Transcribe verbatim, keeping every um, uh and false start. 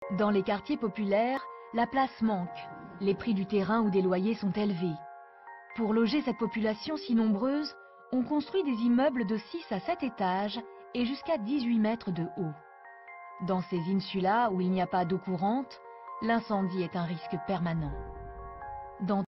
Dans les quartiers populaires, la place manque. Les prix du terrain ou des loyers sont élevés. Pour loger cette population si nombreuse, on construit des immeubles de six à sept étages et jusqu'à dix-huit mètres de haut. Dans ces insulas où il n'y a pas d'eau courante, l'incendie est un risque permanent. Dans